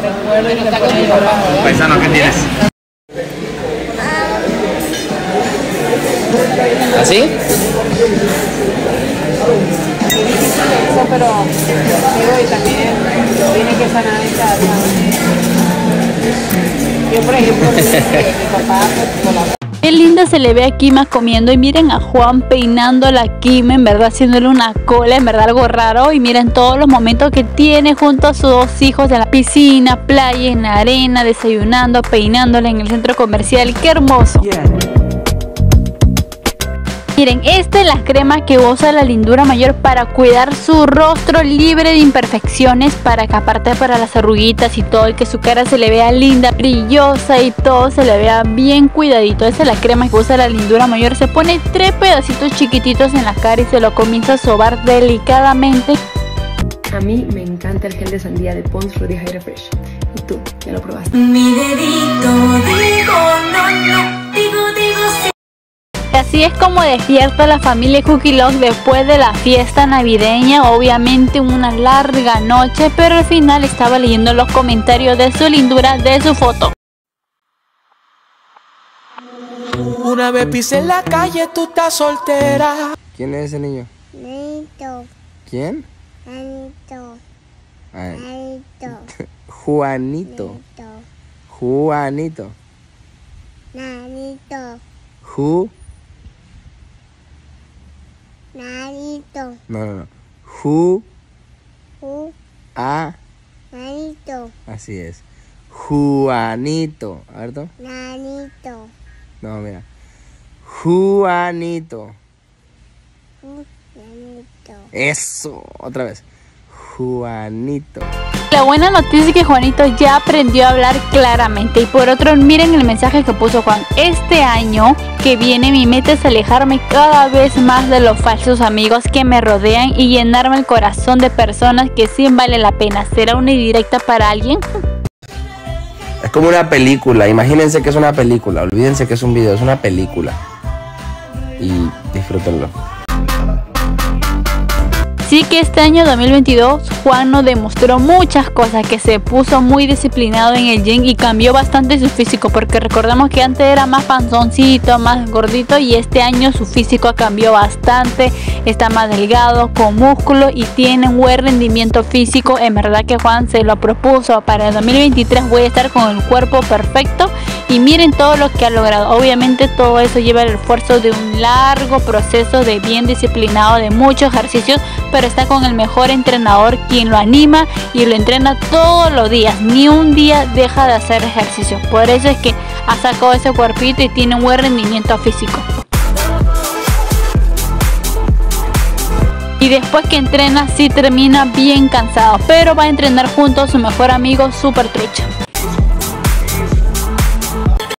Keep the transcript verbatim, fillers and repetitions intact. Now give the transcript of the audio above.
recuerdo y te pone a llorar. Paisano, ¿qué tienes? ¿Así? Eso, pero digo, y también tiene que sanar en casa. Yo, por ejemplo, mi, mi papá, pues, por la... Qué linda se le ve a Kima comiendo, y miren a Juan peinando a la Kima, en verdad haciéndole una cola, en verdad algo raro. Y miren todos los momentos que tiene junto a sus dos hijos en la piscina, playa, en la arena, desayunando, peinándola en el centro comercial. Qué hermoso. Yeah. Miren, esta es la crema que usa la Lindura Mayor para cuidar su rostro libre de imperfecciones, para que aparte para las arruguitas y todo, y que su cara se le vea linda, brillosa y todo se le vea bien cuidadito. Esta es la crema que usa la Lindura Mayor. Se pone tres pedacitos chiquititos en la cara y se lo comienza a sobar delicadamente. A mí me encanta el gel de sandía de Pond's Fruity Hydrate Fresh. ¿Y tú? ¿Ya lo probaste? Mi dedito, digo no, no, digo, digo sí. Así es como despierta la familia Cookie Love después de la fiesta navideña. Obviamente una larga noche, pero al final estaba leyendo los comentarios de su lindura de su foto. Una vez pisé en la calle, tú estás soltera. ¿Quién es ese niño? Juanito. ¿Quién? Juanito. Ay. Juanito. Juanito. Juanito. Nanito. Ju. Nanito. No, no, no. Ju. Ju. A. Nanito. Así es. Juanito. A ver tú. Nanito. No, mira. Juanito. Juanito. Eso. Otra vez. Juanito. La buena noticia es que Juanito ya aprendió a hablar claramente. Y por otro, miren el mensaje que puso Juan. Este año que viene mi meta es alejarme cada vez más de los falsos amigos que me rodean y llenarme el corazón de personas que sí vale la pena. ¿Será una indirecta para alguien? Es como una película. Imagínense que es una película. Olvídense que es un video. Es una película. Y disfrútenlo. Sí que este año dos mil veintidós Juan nos demostró muchas cosas, que se puso muy disciplinado en el gym y cambió bastante su físico, porque recordamos que antes era más panzoncito, más gordito, y este año su físico cambió bastante, está más delgado, con músculo y tiene un buen rendimiento físico. En verdad que Juan se lo propuso, para el dos mil veintitrés voy a estar con el cuerpo perfecto, y miren todo lo que ha logrado. Obviamente todo eso lleva el esfuerzo de un largo proceso de bien disciplinado, de muchos ejercicios, pero está con el mejor entrenador, quien lo anima y lo entrena todos los días, ni un día deja de hacer ejercicio. Por eso es que ha sacado ese cuerpito y tiene un buen rendimiento físico. Y después que entrena sí termina bien cansado, pero va a entrenar junto a su mejor amigo Super Trucha.